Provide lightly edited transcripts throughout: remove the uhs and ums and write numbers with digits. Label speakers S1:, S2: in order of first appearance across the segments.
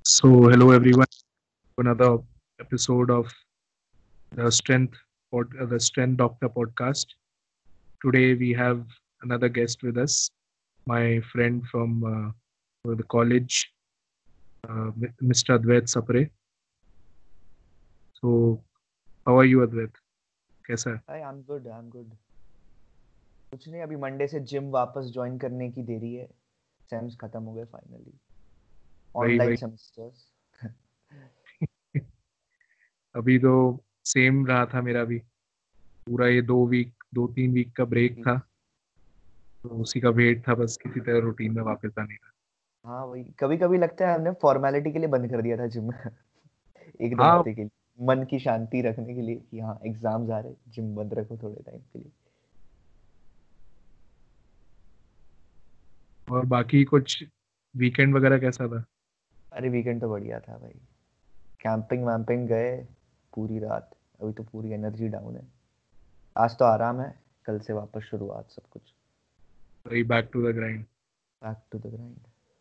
S1: So, hello everyone, to another episode of the Strength Doctor podcast. Today we have another guest with us, my friend from the college, Mr. Advait Sapre. So, how are you, Advait? कैसा है?
S2: हाय I am good कुछ नहीं, अभी Monday से gym वापस join करने की देरी है। सेम्स खत्म हो गए फाइनली।
S1: वही
S2: ऑनलाइन
S1: वही
S2: सेमेस्टर्स।
S1: अभी तो सेम रहा था मेरा भी। पूरा ये 2 3 वीक का ब्रेक था, तो उसी का वेट था बस किसी तरह रूटीन में वापस आने का।
S2: हाँ, वही कभी कभी लगता है हमने फॉर्मेलिटी के लिए बंद कर दिया था जिम। एक दो
S1: हाँ,
S2: हफ्ते के लिए मन की शांति रखने के लिए कि हाँ एग्जाम्स आ रहे, जिम बंद रखो थोड़े टाइम के लिए।
S1: और बाकी कुछ वीकेंड वगैरह कैसा था?
S2: अरे वीकेंड तो बढ़िया था भाई। कैंपिंग वैम्पिंग गए पूरी रात। अभी तो पूरी एनर्जी डाउन है। आज तो आराम है, कल से वापस शुरुआत सब कुछ।
S1: वही back to the grind.
S2: Back to the grind.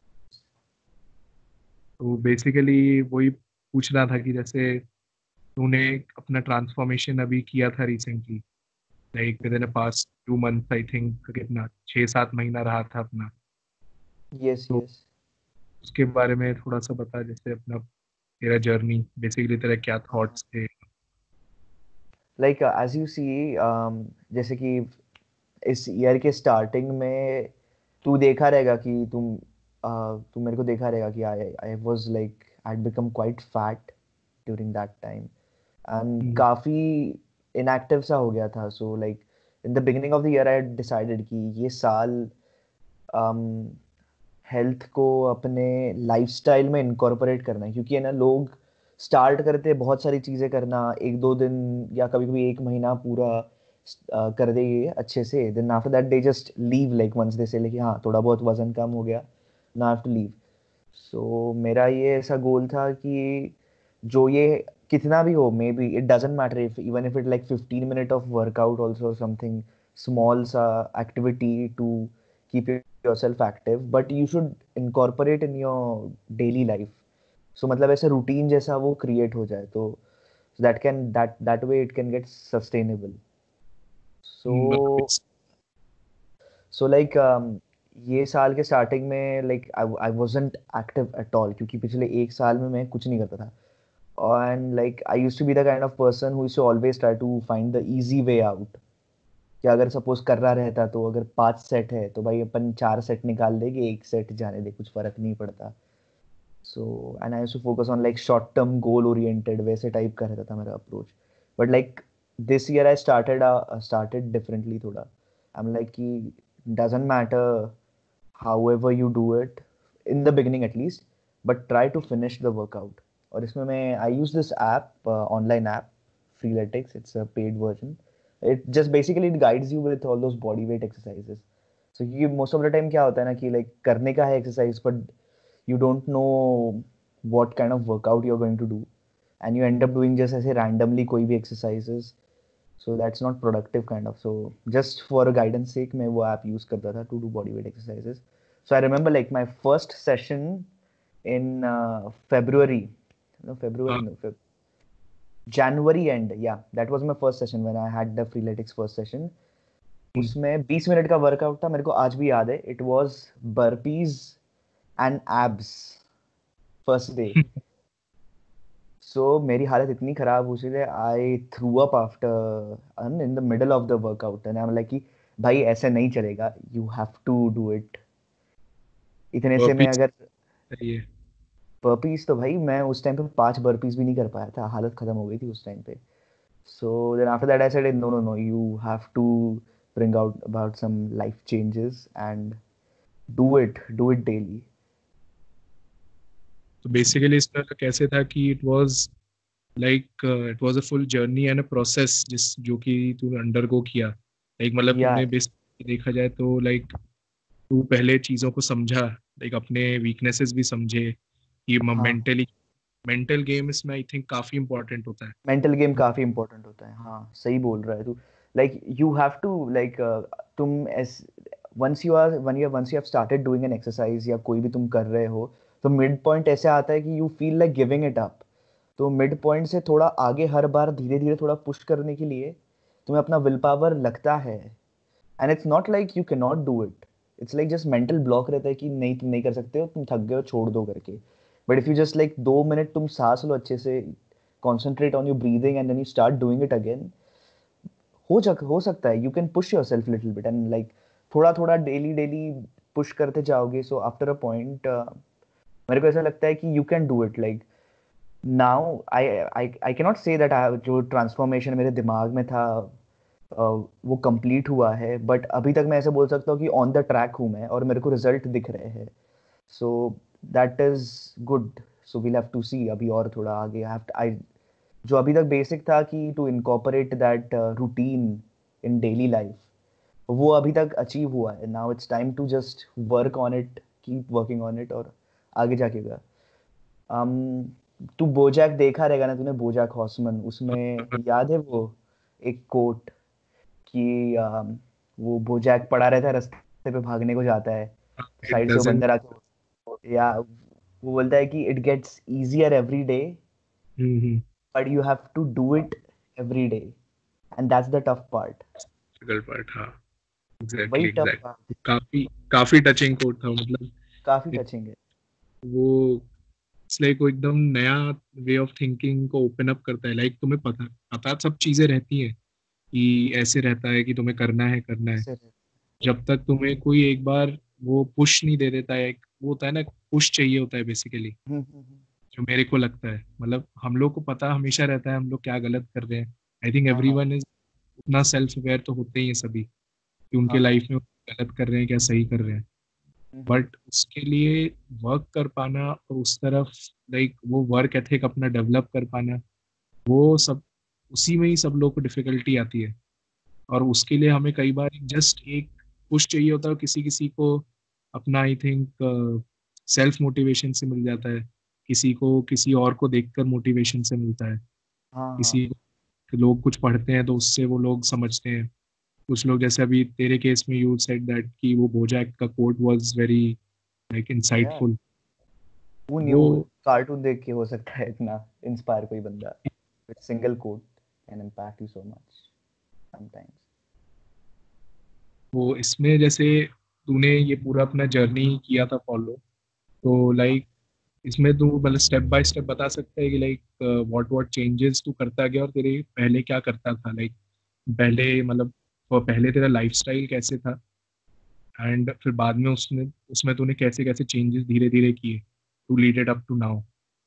S1: तो बेसिकली वही पूछना था कि जैसे तूने अपना ट्रांसफॉर्मेशन अभी किया था recently, like within past 2 month I think, कितना 6 7 महीना रहा था अपना।
S2: यस
S1: तो
S2: यस।
S1: उसके बारे में थोड़ा सा बता, जैसे अपना तेरा जर्नी, बेसिकली तेरा क्या थॉट्स थे?
S2: लाइक एज यू सी, जैसे कि इस ईयर के स्टार्टिंग में तू देखा रहेगा कि तू मेरे को देखा रहेगा कि I I was like I become quite fat during that time. And
S1: hmm,
S2: काफ़ी इनएक्टिव सा हो गया था। So like in the beginning of the year I decided कि ये साल हेल्थ को अपने लाइफस्टाइल में इनकॉर्पोरेट करना है, क्योंकि है ना, लोग स्टार्ट करते हैं बहुत सारी चीज़ें करना एक दो दिन या कभी कभी एक महीना पूरा कर देंगे अच्छे से, then after that they just leave like once they say, लेकिन हाँ थोड़ा बहुत वजन कम हो गया ना, हैव टू लीव। सो मेरा ये ऐसा गोल था कि जो ये कितना भी हो, maybe it doesn't matter if even if it like 15 minute of workout also something small सा activity to keep yourself active, but you should incorporate in your daily life. So मतलब ऐसे रूटीन जैसा वो create हो जाए तो that way it can get sustainable.
S1: मतलब
S2: So like ये साल के स्टार्टिंग में like I wasn't active at all, क्योंकि पिछले एक साल में मैं कुछ नहीं करता था। And like I used to be the kind of person who used to always try to find the easy way out. कि अगर सपोज कर रहा रहता तो अगर 5 सेट है तो भाई अपन 4 सेट निकाल देंगे, एक सेट जाने दे, कुछ फर्क नहीं पड़ता। So and I to focus on like short term goal oriented, वैसे टाइप का रहता था मेरा approach. But like this year I started differently थोड़ा। आई एम लाइक कि doesn't matter however you do it in the beginning at least, but try to finish the workout. और इसमें मैं I use this app, online app, Freeletics. It's a paid version. It just basically it guides you with all those body weight exercises. So क्योंकि most of the time क्या होता है ना कि like करने का है exercise, but you don't know what kind of workout you're going to do, and you end up doing just ऐसे randomly कोई भी exercises. So that's not productive kind of. So just for a guidance sake मैं वो app use करता था to do body weight exercises. So I remember like my first session in February, no
S1: हाँ,
S2: February, no January end, yeah, that was my first session when I had the Freeletics first session. उसमें 20 minute का workout था, मेरे को आज भी याद है। It was burpees and abs first day. So मेरी हालत इतनी खराब हुई थी, I threw up after in the middle of the workout, and I am like कि भाई ऐसे नहीं चलेगा, you have to do it. इतने से मैं
S1: वापिस
S2: अगर
S1: चाहिए।
S2: बर्पीज, तो भाई मैं उस टाइम पे 5 बर्पीज भी नहीं कर पाया था, हालत खत्म हो गई थी उस टाइम पे। So then after that I said no no no, you have to bring out about some life changes and do it daily.
S1: तो बेसिकली इसका कैसे था कि it was like it was a full journey and a process जिस जो कि तूने undergo किया, लाइक मतलब
S2: या
S1: तूने बेसिकली देखा जाए तो लाइक तू पहले चीज़ों को समझा, लाइक अपने वीकनेसेस भी समझे कि
S2: हाँ,
S1: मेंटली, मेंटल गेम इसमें आई थिंक काफ़ी इंपॉर्टेंट होता है।
S2: मेंटल गेम काफी इंपॉर्टेंट होता है। हाँ सही बोल रहा है तू। Like you have to like तुम as once you have started doing an exercise या कोई भी तुम कर रहे हो, तो मिड पॉइंट ऐसे आता है कि you feel like giving it up. तो मिड पॉइंट से थोड़ा आगे हर बार धीरे धीरे थोड़ा पुश करने के लिए तुम्हें अपना विल पावर लगता है। And it's not like you can not do it, it's like just mental block रहता है कि नहीं तुम नहीं कर सकते हो, तुम थक गए हो, छोड़ दो करके। But if you just like 2 minute तुम सांस लो अच्छे से, concentrate on your breathing and then you start doing it again, हो सकता है you can push yourself little bit and like थोड़ा थोड़ा डेली डेली पुश करते जाओगे। सो आफ्टर अ पॉइंट मेरे को ऐसा लगता है कि you can do it. Like now I can not say that जो ट्रांसफॉर्मेशन मेरे दिमाग में था वो कंप्लीट हुआ है, बट अभी तक मैं ऐसे बोल सकता हूँ कि ऑन द ट्रैक हूँ मैं और मेरे को रिजल्ट दिख रहे हैं। So that is good. So we'll have to see अभी और थोड़ा आगे। आई जो अभी तक बेसिक था कि to incorporate that routine in daily life, वो अभी तक अचीव हुआ है। Now it's time to just work on it, keep working on it, और आगे जाके का तू बोजैक देखा रहेगा ना तूने, बोजैक हॉर्समैन, उसमें याद है वो एक कोट कि वो बोजैक पड़ा रहता है, रास्ते पे भागने को जाता है,
S1: इट
S2: साइड से वो
S1: डजंट।
S2: बंदर आके, या वो बोलता है कि it gets easier every day but you have to do it every day, and that's the tough part.
S1: Difficult part, हाँ।
S2: वही
S1: एग्जैक्टली
S2: टफ
S1: एग्जैक्टली,
S2: पार्ट
S1: काफी काफी टचिंग कोट था मतलब।
S2: काफी
S1: एक
S2: टचिंग है।
S1: वो इट्स लाइक वो एकदम नया वे ऑफ थिंकिंग को ओपन अप करता है। लाइक तुम्हें पता पता सब चीजें रहती हैं कि ऐसे रहता है कि तुम्हें करना है करना है।
S2: ऐसे रहे।
S1: जब तक तुम्हें कोई एक बार वो पुश नहीं दे देता है, एक वो होता है ना, पुश चाहिए होता है बेसिकली।
S2: हम्म।
S1: जो मेरे को लगता है, मतलब हम लोग को पता हमेशा रहता है हम लोग क्या गलत कर रहे हैं। आई थिंक
S2: हाँ हाँ
S1: एवरीवन इज उतना सेल्फ अवेयर तो होते ही है सभी कि उनके
S2: हाँ हाँ।
S1: लाइफ में वो गलत कर रहे हैं क्या सही कर रहे हैं।
S2: हम्म।
S1: बट उसके लिए वर्क कर पाना और उस तरफ लाइक वो वर्क एथिक अपना डेवलप कर पाना, वो सब उसी में ही सब लोग को डिफिकल्टी आती है। और उसके लिए हमें कई बार जस्ट एक पुश चाहिए होता है। किसी किसी को अपना आई थिंक सेल्फ मोटिवेशन से मिल जाता है, किसी को किसी और को देखकर मोटिवेशन से मिलता है,
S2: हाँ हाँ।
S1: किसी को लोग कुछ पढ़ते हैं तो उससे वो लोग समझते हैं। कुछ लोग जैसे अभी तेरे केस में यू सेड दैट कि वो बोजैक का कोट वाज वेरी लाइक
S2: या
S1: इंसाइटफुल।
S2: वो न्यू
S1: वो
S2: कार्टून देख के हो सकता है इतना इंस्पायर कोई बंदा, with single quote can impact you so much sometimes.
S1: वो इसमें जैसे तूने ये पूरा अपना जर्नी किया था फॉलो, तो लाइक इसमें तू मतलब स्टेप बाय स्टेप बता सकता है कि लाइक व्हाट व्हाट चेंजेस तू करता गया और तेरे पहले क्या करता था। लाइक पहले मतलब पहले तेरा लाइफस्टाइल कैसे था, एंड फिर बाद में उसने उसमें तूने कैसे कैसे चेंजेस धीरे धीरे किए to lead it up to now.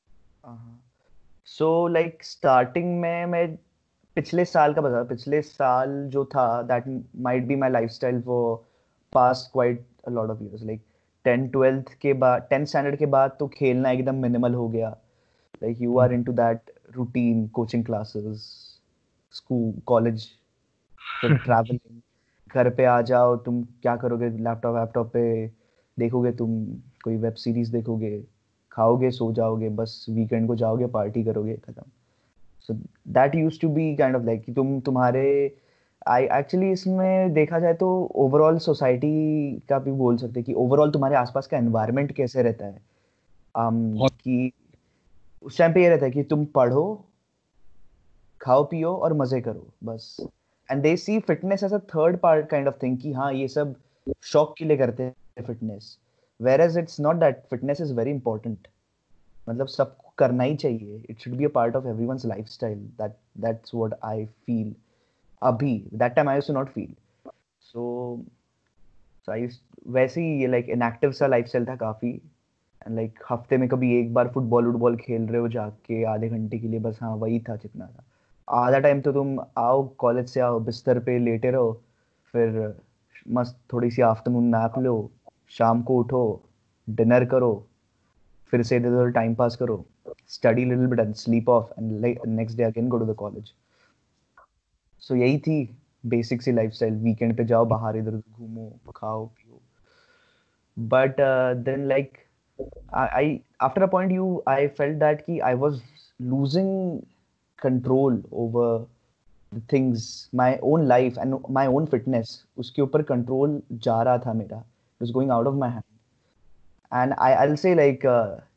S2: So like starting में मैं पिछले साल का बता, पिछले साल जो था that might be my lifestyle for past quite a lot of years. Like 10 12th के बाद, 10th स्टैंडर्ड के बाद तो खेलना एकदम मिनिमल हो गया। Like you are into that routine, coaching classes, school, college, फिर ट्रैवलिंग, घर पे आ जाओ, तुम क्या करोगे, लैपटॉप लैपटॉप पे देखोगे, तुम कोई वेब सीरीज देखोगे, खाओगे, सो जाओगे, बस वीकेंड को जाओगे, पार्टी करोगे, खत्म। So that use to be kind of like कि तुम्हारे, आई एक्चुअली इसमें देखा जाए तो ओवरऑल सोसाइटी का भी बोल सकते हैं कि ओवरऑल तुम्हारे आसपास का एनवायरनमेंट कैसे रहता है।
S1: बहुत।
S2: कि उस टाइम पे ये रहता है कि तुम पढ़ो, खाओ पियो और मजे करो बस। And they see fitness as a third part kind of thing कि हाँ ये सब शौक के लिए करते हैं fitness, whereas it's not that, fitness is very important. मतलब सबको करना ही चाहिए, it should be a part of everyone's lifestyle, that's what I feel. अभी that time I used to not feel. So so I वैसे ही ये like inactive सा लाइफस्टाइल था काफी। एंड लाइक हफ्ते में कभी एक बार फुटबॉल वुटबॉल खेल रहे हो जाके आधे घंटे के लिए, बस हाँ वही था जितना था। आधा टाइम तो तुम आओ कॉलेज से, आओ बिस्तर पे लेटे रहो, फिर मस्त थोड़ी सी आफ्टरनून नैप लो, शाम को उठो, डिनर करो, फिर से इधर उधर टाइम पास करो, study little bit and sleep off and next day again go to the college. So यही थी बेसिक सी लाइफस्टाइल। वीकेंड पे जाओ बाहर, इधर उधर घूमो, खाओ पियो। But then like I after a point you I felt that कि I was losing control over the things, my own life and my own fitness, उसके ऊपर control जा रहा था मेरा, it was going out of my hand. And I'll say like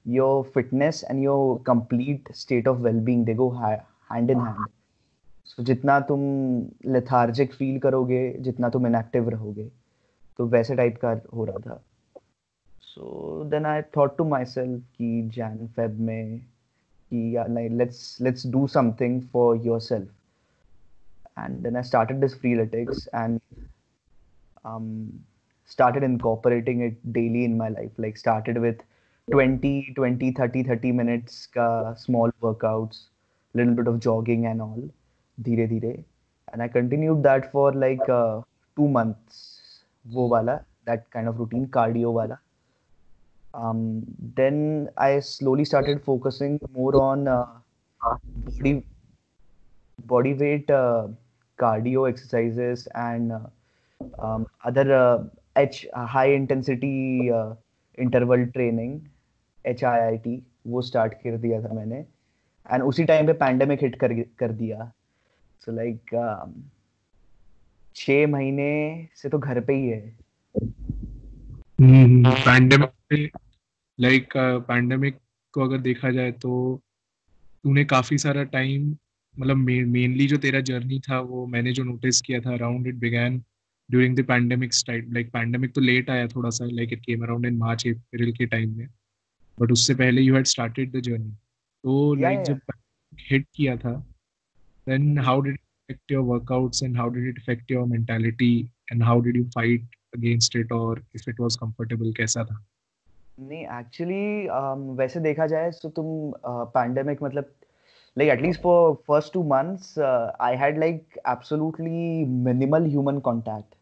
S2: your fitness and your complete state of well-being, they go hand in hand. So जितना तुम lethargic feel करोगे, जितना तुम inactive रहोगे, तो वैसे टाइप का हो रहा था. So then I thought to myself कि Jan Feb में कि यार नहीं, let's do something for yourself. And then I started this Freeletics and um, started incorporating it daily in my life. Like started with 30 minutes ka small workouts, little bit of jogging and all, धीरे धीरे. And I continued that for like 2 months. वो वाला, that kind of routine, cardio wala. Then I slowly started focusing more on body body weight cardio exercises and other high intensity interval training, HIIT, वो start कर दिया था मैंने. And उसी time पे pandemic hit कर दिया. सो लाइक 6 महीने से तो घर पे ही है.
S1: पैंडेमिक पे, लाइक पैंडेमिक को अगर देखा जाए तो तूने काफी सारा टाइम, मतलब मेनली जो तेरा जर्नी था वो मैंने जो नोटिस किया था, around it began during the pandemic time. Like pandemic तो लेट आया थोड़ा सा, like it came around in March April के टाइम में, बट उससे पहले you had started the journey. तो लाइक
S2: या
S1: जब हिट किया था, then how did it affect your workouts and how did it affect your mentality and how did you fight against it, or if it was comfortable, कैसा था?
S2: नहीं actually वैसे देखा जाए तो तुम पैंडेमिक मतलब like at least for first 2 months I had like absolutely minimal human contact.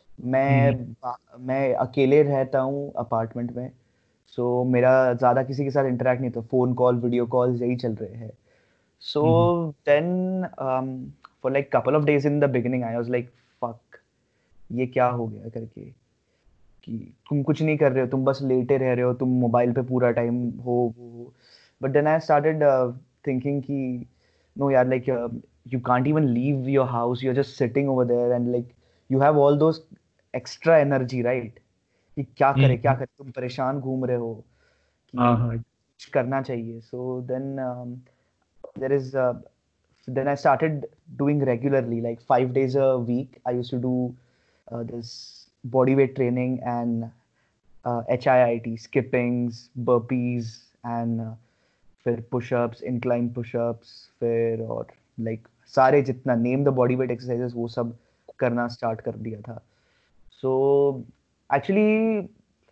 S2: मैं अकेले रहता हूँ अपार्टमेंट में. सो मेरा ज़्यादा किसी के साथ इंटरेक्ट नहीं था. फ़ोन कॉल, वीडियो कॉल्स यही चल रहे हैं. So then for like couple of days in the beginning I was like fuck, ये क्या हो गया करके, कि तुम कुछ नहीं कर रहे हो, तुम बस लेटे रह रहे हो, तुम मोबाइल पे पूरा टाइम हो वो. But then I started thinking कि नो यार, like you can't even leave your house, you're just sitting over there and like you have all those extra energy, right? कि क्या करे, तुम परेशान घूम रहे हो
S1: हाँ
S2: कि
S1: हाँ.
S2: कुछ करना चाहिए. So then there is then I started doing regularly, like 5 days a week. I used to do this bodyweight training and HIIT, skippings, burpees, and फिर push-ups, incline push-ups, फिर और like सारे जितना name the bodyweight exercises वो सब करना start कर दिया था. So actually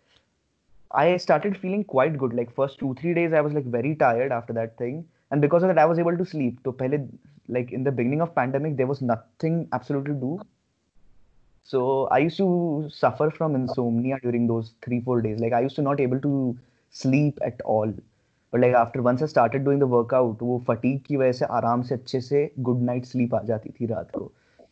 S2: I started feeling quite good. Like first 2 3 days I was like very tired after that thing, and because of that I was able to sleep. So पहले, like in the beginning of pandemic there was nothing absolutely to do. So I used to suffer from insomnia during those 3 4 days. Like I used to not able to sleep at all. But like after once I started doing the workout, वो fatigue की वजह से आराम से अच्छे से good night sleep आ जाती थी रात को.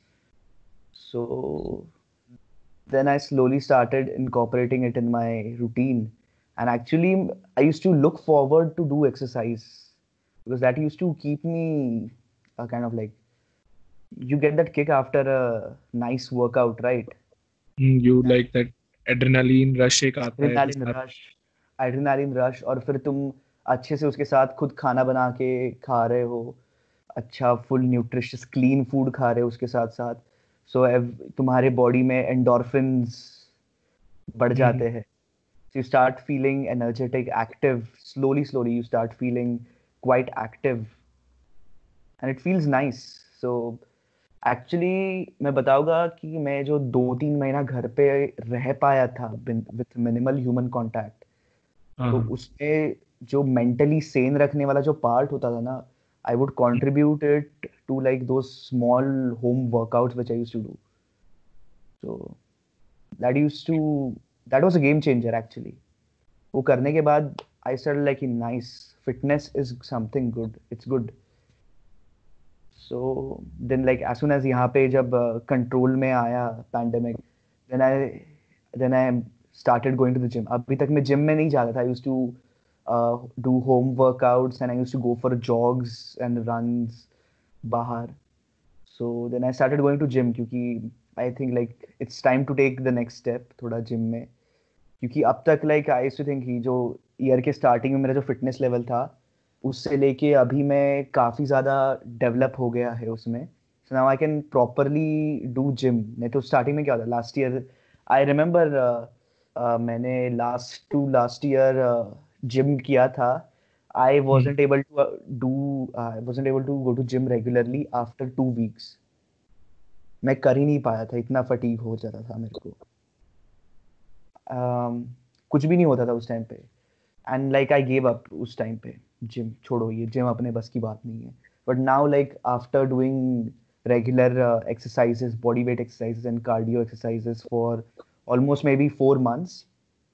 S2: So then I slowly started incorporating it in my routine. And actually, I used to look forward to do exercise because that used to keep me kind of like, you get that kick after a nice workout, right?
S1: You like that adrenaline rush एक आता है तो
S2: adrenaline
S1: सारा.
S2: Rush, adrenaline rush. और फिर तुम अच्छे से उसके साथ खुद खाना बना के खा रहे हो, अच्छा फुल न्यूट्रिशियस क्लीन फूड खा रहे हो उसके साथ साथ. सो तुम्हारे बॉडी में एंडोर्फिन्स बढ़ जाते हैं. So you start feeling energetic, active. Slowly you start feeling quite active, and it feels nice. So actually मैं बताऊंगा कि मैं जो 2 3 महीना घर पे रह पाया था with minimal human contact,
S1: हाँ
S2: तो
S1: हाँ.
S2: उसमें जो mentally sane रखने वाला जो part होता था ना, I would contribute it to like those small home workouts which I used to do. So that used to that was a game changer actually. वो करने के बाद I started like nice, fitness is something good, it's good. So then like as soon as यहाँ पे जब control में आया pandemic, then I started going to the gym. अभी तक मैं gym में नहीं जाता था. I used to do home workouts and I used to go for jogs and runs बाहर. So then I started going to gym क्योंकि I think like it's time to take the next step थोड़ा gym में. क्योंकि अब तक like I used to think कि जो year के स्टार्टिंग में मेरा जो फिटनेस लेवल था उससे लेके अभी मैं काफ़ी ज़्यादा डेवलप हो गया है उसमें. So now I can properly do gym. नहीं तो स्टार्टिंग में क्या होता लास्ट ईयर आई रिमेम्बर मैंने लास्ट ईयर जिम किया था.
S1: हम्म.
S2: I wasn't able to go to gym regularly after 2 weeks. मैं कर ही नहीं पाया था, इतना फटीग हो जाता था मेरे को. um, कुछ भी नहीं होता था उस टाइम पे. And like I gave up उस टाइम पे. जिम छोड़ो, ये जिम अपने बस की बात नहीं है. But now like after doing regular exercises, body weight exercises and cardio exercises for almost maybe 4 months,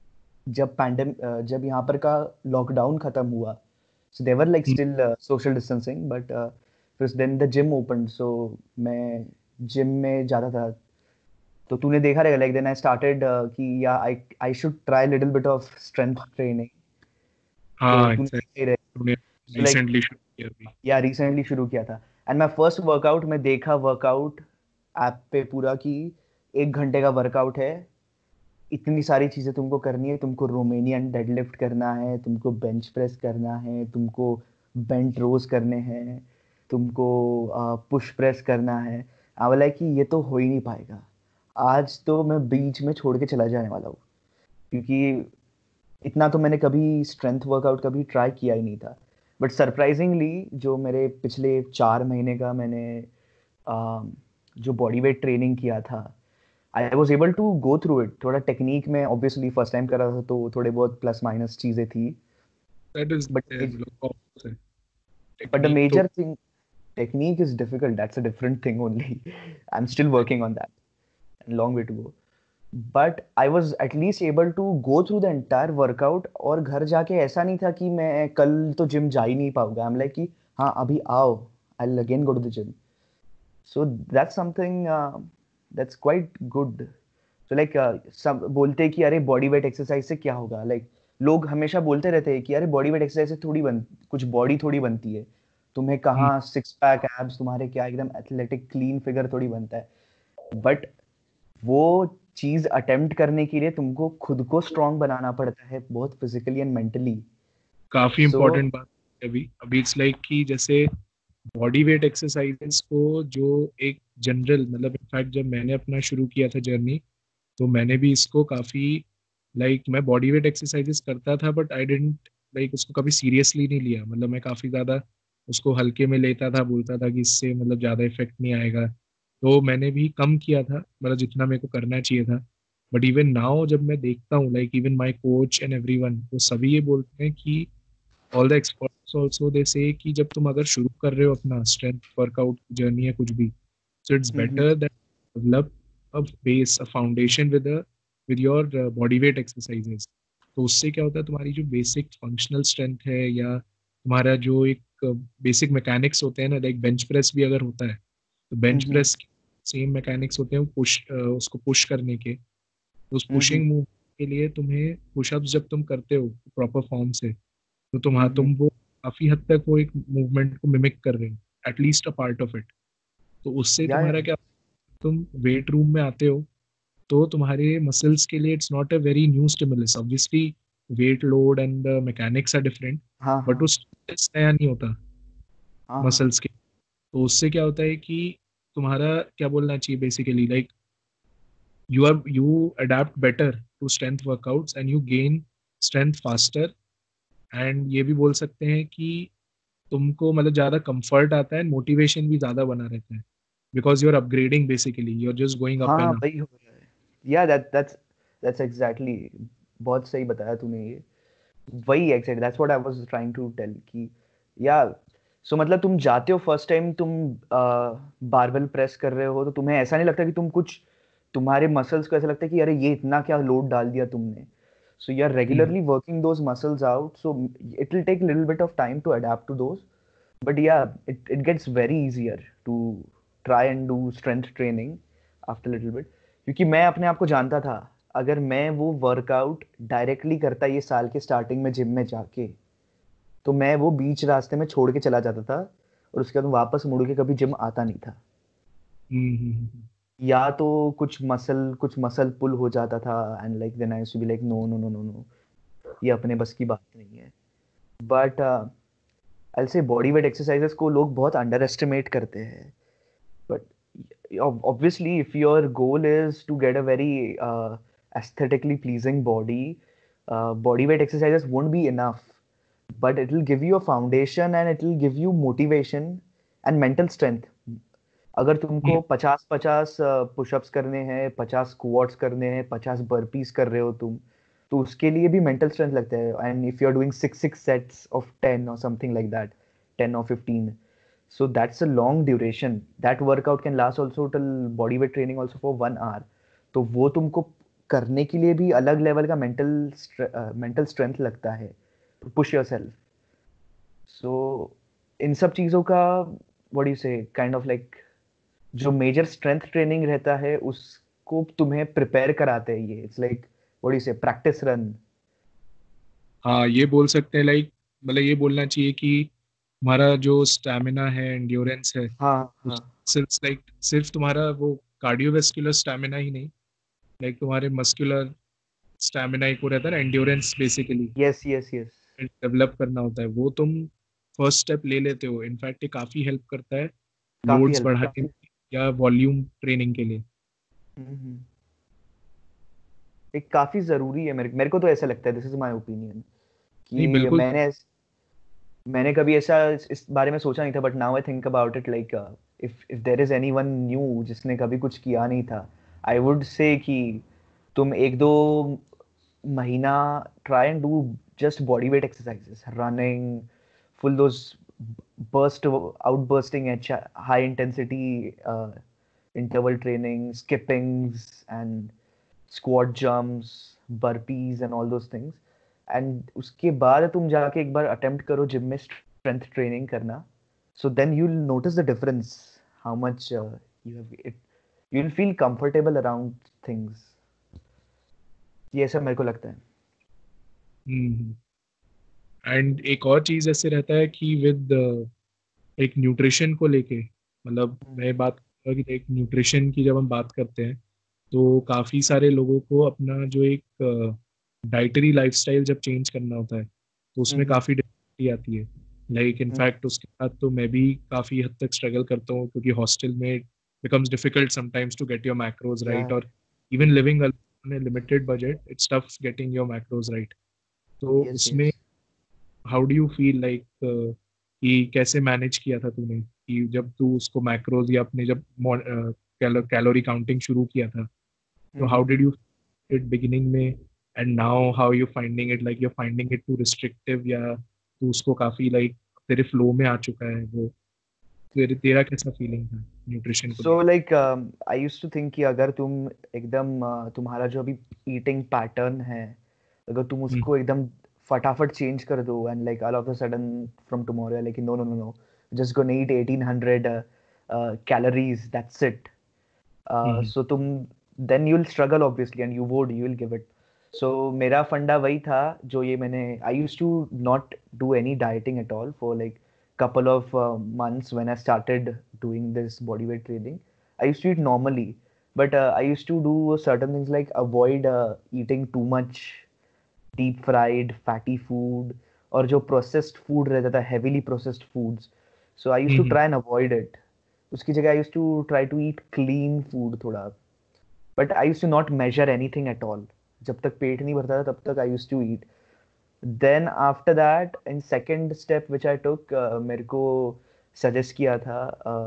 S2: जब यहाँ पर का लॉकडाउन खत्म हुआ, so they were like
S1: hmm.
S2: still social distancing, but first then the gym opened, so मैं gym में जाता था. तो तूने देखा रहेगा लाइक देन आई स्टार्टेड कि या I should try little bit of strength training. तो
S1: हाँ
S2: तूने
S1: एग्जैक्ट.
S2: देखा ही रहेगा.
S1: तूने
S2: सो लाइक
S1: रिसेंटली शुरू किया अभी.
S2: या रिसेंटली शुरू किया था. एंड माई फर्स्ट वर्कआउट मैं देखा वर्कआउट ऐप पे पूरा कि 1 घंटे का वर्कआउट है. इतनी सारी चीजें तुमको करनी है. तुमको रोमेनियन डेडलिफ्ट करना है, तुमको बेंच प्रेस करना है, तुमको बेंट रोज करने हैं, तुमको पुश प्रेस करना है. आई वाला कि ये तो हो ही नहीं पाएगा. आज तो मैं बीच में छोड़ के चला जाने वाला हूँ, क्योंकि इतना तो मैंने कभी स्ट्रेंथ वर्कआउट कभी ट्राई किया ही नहीं था. बट सरप्राइजिंगली जो मेरे पिछले 4 महीने का मैंने जो बॉडी वेट ट्रेनिंग किया था, I was able to go through it. थोड़ा टेक्निक में ऑब्वियसली फर्स्ट टाइम कर रहा था तो थोड़े बहुत प्लस माइनस चीज़ें थी.
S1: That is
S2: but the
S1: technique तो.
S2: Major thing, technique is difficult. That's a different thing only. I'm still working on that. Long way to go. But I was at least able to go through the entire workout. और घर जाके ऐसा नहीं था कि मैं कल तो जिम जा ही नहीं पाऊंगा. I'm like कि हाँ अभी आओ, I'll again go to the gym. So that's something that's quite good. So like सब बोलते हैं कि अरे बॉडी वेट एक्सरसाइज से क्या होगा. like लोग हमेशा बोलते रहते हैं कि अरे बॉडी वेट एक्सरसाइज से थोड़ी कुछ बॉडी थोड़ी बनती है. तुम्हें
S1: हम्म.
S2: कहाँ सिक्स पैक एब्स, तुम्हारे क्या एकदम एथलेटिक क्लीन फिगर थोड़ी बनता है. बट वो चीज अटेम्प्ट करने के लिए तुमको खुद को स्ट्रांग बनाना पड़ता है, बहुत फिजिकली एंड मेंटली.
S1: काफी
S2: सो
S1: इंपॉर्टेंट बात है अभी अभी. इट्स लाइक कि जैसे बॉडी वेट एक्सरसाइजेस को जो एक जनरल मतलब इनफैक्ट जब मैंने अपना शुरू किया था जर्नी, तो मैंने भी इसको काफी मैं बॉडी वेट एक्सरसाइजेस करता था बट आई डिडंट उसको कभी सीरियसली नहीं लिया. मतलब मैं काफी ज्यादा उसको हल्के में लेता था, बोलता था कि इससे ज्यादा इफेक्ट नहीं आएगा. तो मैंने भी कम किया था जितना मेरे को करना चाहिए था. बट इवन नाउ जब मैं देखता हूँ even my coach and everyone, वो सभी ये बोलते हैं कि all the experts also they say कि जब तुम अगर शुरू कर रहे हो अपना स्ट्रेंथ वर्कआउट जर्नी या कुछ भी, so it's better that develop a base, a foundation with your body weight exercises. तो उससे क्या होता है, तुम्हारी जो बेसिक फंक्शनल स्ट्रेंथ है या तुम्हारा जो एक बेसिक मैकेनिक्स होते हैं ना, लाइक बेंच प्रेस भी अगर होता है तो बेंच प्रेस सेम मैकेनिक्स होते हैं, उसको पुश करने के. तो उस पुशिंग मूव के लिए तुम्हें पुशअप्स जब तुम करते हो प्रॉपर फॉर्म से, तो तुम वो काफी हद तक वो एक मूवमेंट को मिमिक कर रहे हो, at least a part of it. तो उससे
S2: या
S1: तुम्हारा क्या, तुम वेट रूम में आते हो तो तुम्हारे मसल्स के लिए it's not a very new stimulus. Obviously weight load and the mechanics are different,
S2: हाँ
S1: बट
S2: हाँ
S1: वो stimulus नया नहीं होता
S2: हाँ हाँ.
S1: मसल्स के. तो उससे क्या होता है कि तुम्हारा क्या बोलना चाहिए basically, you adapt better to strength workouts and you gain strength faster. And ये भी बोल सकते हैं कि तुमको ज्यादा कंफर्ट आता है, मोटिवेशन भी ज्यादा बना रहता है, because you are upgrading, basically you are just going up
S2: हाँ
S1: एंड अप.
S2: वही हो रहा है. या दैट्स एग्जैक्टली, बहुत सही बताया तूने ये. वही exact that's what I was trying to tell कि या सो मतलब तुम जाते हो फर्स्ट टाइम तुम बारबेल प्रेस कर रहे हो तो तुम्हें ऐसा नहीं लगता कि तुम कुछ, तुम्हारे मसल्स को ऐसा लगता है कि अरे ये इतना क्या लोड डाल दिया तुमने. So you are regularly working those muscles out, so it will take little bit of time to adapt to those. But yeah, it gets very easier to try and do strength training after a little bit. क्योंकि मैं अपने आप को जानता था, अगर मैं वो वर्कआउट डायरेक्टली करता ये साल के स्टार्टिंग में जिम में जाके, तो मैं वो बीच रास्ते में छोड़ के चला जाता था और उसके बाद वापस मुड़ के कभी जिम आता नहीं था. या तो कुछ मसल पुल हो जाता था and like then I used to be like no no no no no. ये अपने बस की बात नहीं है. बट आई से बॉडी वेट एक्सरसाइजेस को लोग बहुत अंडर एस्टिमेट करते हैं. But obviously if your goal is to get a very aesthetically pleasing body, body weight exercises won't be enough, but it will give you a foundation and it will give you motivation and mental strength. अगर तुमको 50-50 pushups करने हैं, 50 squats करने हैं, 50 burpees कर रहे हो तुम, तो उसके लिए भी मेंटल स्ट्रेंथ लगता है. And if you are doing 6 sets of 10 और something like that, 10 or 15, so that's a long duration. That workout can last also till body weight training also for 1 hour. तो वो तुमको करने के लिए भी अलग लेवल का मेंटल स्ट्रेंथ लगता है, to push yourself. So इन सब चीज़ों का what do you say kind of like जो मेजर स्ट्रेंथ ट्रेनिंग रहता है उसको तुम्हें प्रिपेयर कराते हैं ये. It's like what do you say practice run.
S1: हाँ, ये बोल सकते हैं, लाइक मतलब ये बोलना चाहिए कि हमारा जो स्टैमिना है, एंड्योरेंस है,
S2: हाँ हाँ.
S1: उस सिर्फ तुम्हारा वो कार्डियोवेस्कुलर स्टैमिना ही नहीं, लाइक तुम्हारे मस्कुलर स्टैमिना एक वो रहता है ना, endurance basically
S2: yes yes yes.
S1: Develop करना होता है, वो तुम फर्स्ट स्टेप ले लेते हो. इनफैक्ट ये काफी हेल्प करता है
S2: काफी
S1: लोड्स
S2: हेल्प.
S1: बढ़ाने में या वॉल्यूम ट्रेनिंग के लिए.
S2: एक काफी जरूरी है. मेरे को तो ऐसा लगता है, दिस इज माय ओपिनियन,
S1: नहीं,
S2: कि
S1: बिल्कुल.
S2: मैंने कभी ऐसा इस बारे में सोचा नहीं था. But now I think about it like if there is anyone new जिसने कभी कुछ किया नहीं था, आई वुड से कि तुम 1-2 महीना try and do just body weight exercises, running, full those outbursting at high intensity interval training, skippings and squat jumps, burpees and all those things. And उसके बाद तुम जाके एक बार अटेम्प्ट करो जिम में स्ट्रेंथ ट्रेनिंग करना. So then you will notice the difference, how much you have it, you will feel comfortable around things. ये ऐसा मेरे को लगता है.
S1: एंड एक और चीज ऐसे रहता है कि विद एक न्यूट्रिशन को लेके, मतलब मैं बात करूंगा कि एक न्यूट्रिशन की जब हम बात करते हैं तो काफी सारे लोगों को अपना जो एक डाइटरी लाइफस्टाइल जब चेंज करना होता है तो उसमें काफी डिफिकल्टी आती है. लाइक इनफैक्ट उसके साथ तो मैं भी काफी हद तक स्ट्रगल करता हूँ, क्योंकि हॉस्टल में becomes difficult sometimes to get your macros right, और even living on a limited budget it's tough getting your macros right. तो
S2: यस
S1: उसमें
S2: yes.
S1: How do you feel like कि कैसे मैनेज किया था तूने, कि जब तू उसको मैक्रोज या अपने जब कैलोरी काउंटिंग शुरू किया था, तो how did you it beginning में, and now how you finding it, like you finding it too restrictive या तू उसको काफी लाइक तेरे फ्लो में आ चुका है वो. तेरा कैसा फीलिंग था न्यूट्रिशन को
S2: सो
S1: लेकर?
S2: Like I used to think कि अगर तुम एकदम तुम्हारा जो अभी ईटिंग पैटर्न है, अगर तुम
S1: हम्म.
S2: उसको एकदम फटाफट चेंज कर दो and like all of a sudden from tomorrow like no no no no, just gonna eat 1800 calories, that's it.
S1: Hmm.
S2: So तुम then you will struggle obviously and you will give it. So मेरा फंडा वही था जो ये मैंने I used to not do any dieting at all for like couple of months when I started doing this bodyweight training. I used to eat normally, but I used to do certain things like avoid eating too much deep fried fatty food or जो processed food रहता था, heavily processed foods. So I used to
S1: hmm.
S2: try and avoid it. उसकी जगह I used to try to eat clean food थोड़ा. But I used to not measure anything at all. जब तक पेट नहीं भरता था तब तक I used to eat. Then after that, in second step which I took, मेरे को suggest किया था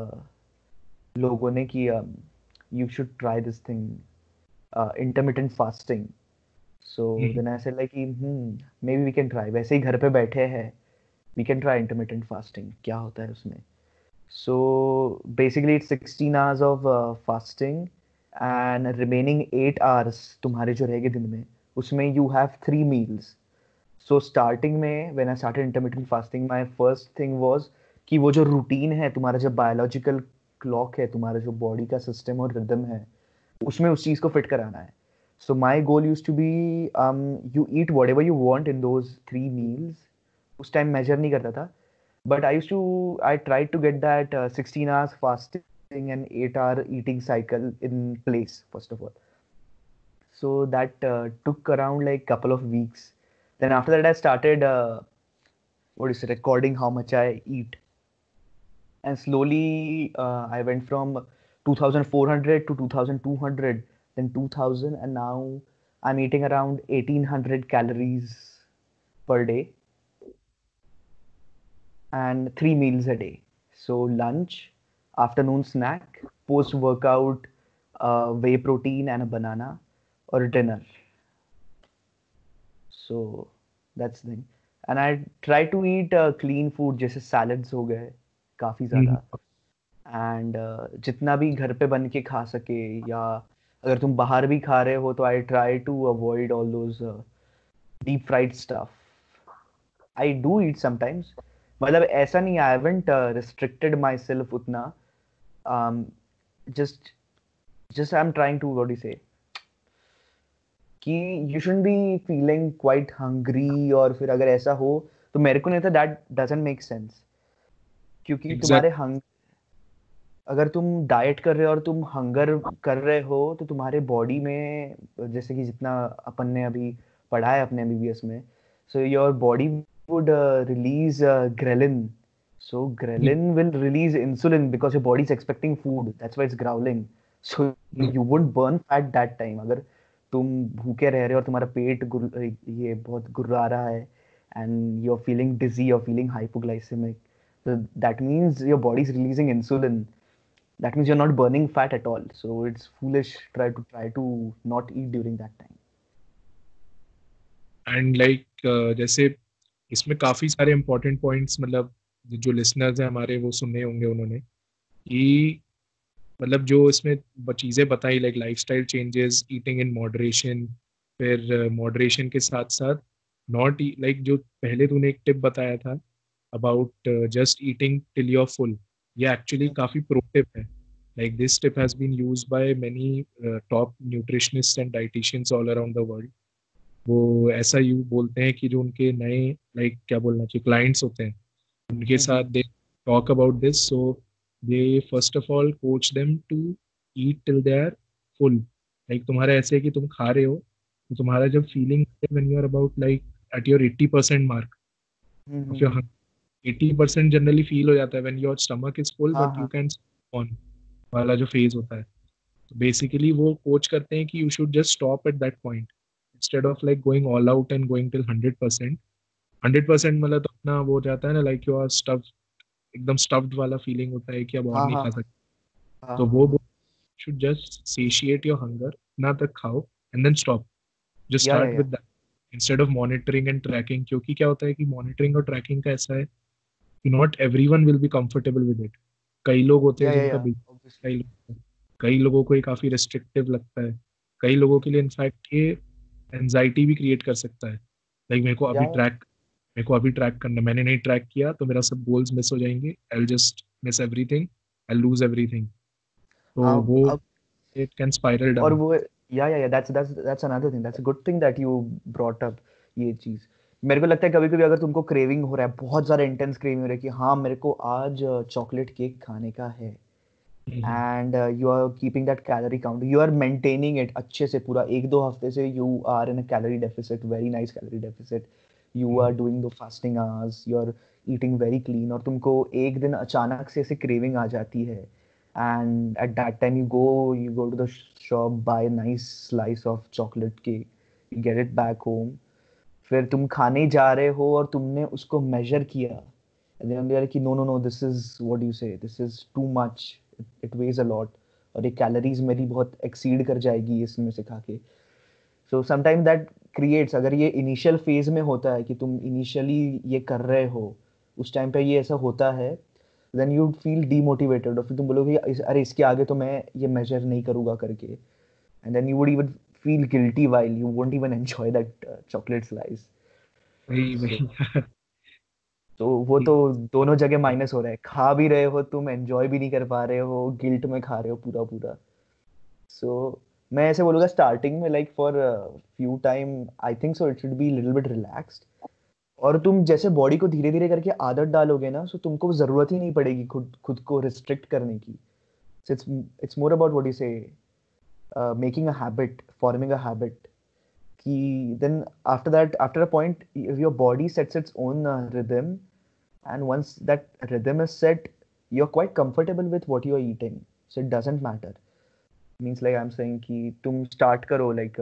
S2: लोगों ने कि you should try this thing, intermittent fasting. So
S1: hmm.
S2: then I said like maybe we can try. वैसे ही घर पे बैठे हैं, we can try intermittent fasting. क्या होता है उसमें? So basically it's 16 hours of fasting and remaining 8 hours तुम्हारे जो रहेंगे दिन में, उसमें you have 3 meals. So starting में when I started intermittent fasting, my first thing was कि वो जो रूटीन है तुम्हारा, जो बायोलॉजिकल क्लॉक है तुम्हारा, जो बॉडी का सिस्टम और रिदम है, उसमें उस चीज को फिट कराना है. So my goal used to be you eat whatever you want in those 3 meals. उस टाइम मेजर नहीं करता था, but I tried to get that 16 hours fasting and 8 hour eating cycle in place first of all. So that took around like couple of weeks. Then after that I started recording how much I eat, and slowly I went from 2400 to 2200, then 2000, and now I'm eating around 1800 calories per day and 3 meals a day. So lunch, afternoon snack, post workout, whey protein and a banana, or dinner. So that's the thing. And I try to eat clean food, जैसे salads हो गए काफी
S1: हम्म,
S2: ज्यादा, and जितना भी घर पे बन के खा सके, या अगर तुम बाहर भी खा रहे हो तो I try to avoid all those deep fried stuff. I do eat sometimes, मतलब ऐसा नहीं, I haven't restricted myself उतना. Just just I am trying to what you say कि you shouldn't be feeling quite hungry, और फिर अगर ऐसा हो तो मेरे को नहीं था, दैट डजंट मेक सेंस. क्योंकि तुम्हारे
S1: एग्जैक्ट
S2: अगर तुम डाइट कर रहे हो और तुम हंगर कर रहे हो तो तुम्हारे बॉडी में, जैसे कि जितना अपन ने अभी पढ़ा है अपने एमबीबीएस में, so your body would release ghrelin. So ghrelin will release insulin because your body is expecting food, that's why it's growling. So you would burn fat that time. अगर तुम भूखे रह रहे हो और तुम्हारा पेट ये बहुत गुर्रा रहा है, and you are feeling dizzy, you are feeling hypoglycaemic, so that means your body is releasing insulin. That means you're not burning fat at all. So it's foolish try to not eat during that time.
S1: And like जैसे इसमें काफी सारे important points, मतलब जो listeners हैं हमारे वो सुने होंगे उन्होंने, कि मतलब जो इसमें चीजें बताई like lifestyle changes, eating in moderation, फिर मॉडरेशन के साथ साथ नॉट लाइक जो पहले तूने एक टिप बताया था about just eating till you are full, ये एक्चुअली काफी प्रो टिप है. Like this tip has been used by many top nutritionist and dietitians all around the world. वो ऐसा यू बोलते हैं कि जो उनके नए लाइक क्या बोलना चाहिए क्लाइंट्स होते हैं उनके साथ they talk about this, so they first of all coach them to eat till they are full. Like तुम्हारा ऐसे है कि तुम खा रहे हो तो तुम्हारा जब feeling when you are about like at your 80% mark of your, 80% generally feel हो जाता है when your stomach is full
S2: हाँ
S1: बट यू
S2: हाँ
S1: कैन ऑन वाला जो फेज होता है. तो बेसिकली वो कोच करते हैं कि you should just stop at that point instead of like going all out and going till 100%. 100% मतलब तो अपना वो हो जाता है ना, लाइक यू आर स्टफ, एकदम स्टफ्ड वाला फीलिंग होता है कि अब और
S2: हाँ
S1: नहीं
S2: हाँ
S1: खा सकते.
S2: हाँ
S1: तो
S2: हाँ
S1: वो
S2: हाँ.
S1: Should just satiate your hunger, ना तक खाओ and then stop. Just start
S2: या
S1: with that instead of monitoring and tracking, क्योंकि क्या होता है कि मॉनिटरिंग और ट्रैकिंग का ऐसा है कि not everyone will be comfortable with it. कई लोग होते हैं जिनका
S2: या
S1: कई
S2: ऑब्वियसली.
S1: कई लोगों को ये काफी रेस्ट्रिक्टिव लगता है. कई लोगों के लिए इनफैक्ट ये एनजाइटी भी क्रिएट कर सकता है. लाइक
S2: या
S1: मेरे को अभी ट्रैक करना, मैंने नहीं ट्रैक किया तो मेरा सब गोल्स मिस हो जाएंगे, I will just miss everything, I lose everything. तो वो
S2: अब
S1: इट कैन स्पाइरल
S2: और
S1: डाउन.
S2: वो या that's another thing, that's a good thing that you brought up ये चीज. मेरे को लगता है कभी कभी अगर तुमको क्रेविंग हो रहा है, बहुत ज्यादा इंटेंस क्रेविंग हो रहा है कि हाँ मेरे को आज चॉकलेट केक खाने का है, and you are keeping that calorie count, you are maintaining it अच्छे से पूरा 1-2 हफ्ते से, you are in a calorie deficit, very nice calorie deficit. You are doing the fasting hours, you are eating very clean, और तुमको एक दिन अचानक से ऐसे क्रेविंग आ जाती है, and at that time you go to the shop, buy nice slice of chocolate cake, you get it back home. फिर तुम खाने जा रहे हो और तुमने उसको मेजर किया, and then they're like no no no, this is what you say, this is too much, it weighs a lot, और ये कैलोरीज मेरी बहुत एक्सीड कर जाएगी इसमें से खा के. सो समटाइम दैट क्रिएट्स, अगर ये इनिशियल फेज में होता है कि तुम इनिशियली ये कर रहे हो, उस टाइम पे ये ऐसा होता है, देन यू फील डीमोटिवेटेड, और फिर तुम बोलोगे अरे इसके आगे तो मैं ये मेजर नहीं करूंगा करके, and then you would even feel guilty while you won't even enjoy that chocolate slice.
S1: वही
S2: सो
S1: वही
S2: तो वो तो दोनों जगह माइनस हो रहा है, खा भी रहे हो तुम, एंजॉय भी नहीं कर पा रहे हो, गिल्ट में खा रहे हो पूरा पूरा. सो मैं ऐसे बोलूंगा स्टार्टिंग में, like for few time, I think so it should be little bit relaxed. और तुम जैसे बॉडी को धीरे धीरे करके आदत डालोगे ना, सो तुमको जरूरत ही नहीं पड़ेगी खुद खुद को रिस्ट्रिक्ट करने की. It's more about what you say, making a habit, forming a habit, कि then after that, after a point, your body sets its own rhythm, and once that rhythm is set, you're quite comfortable with what you're eating, so it doesn't matter. Means like I'm saying कि तुम start करो like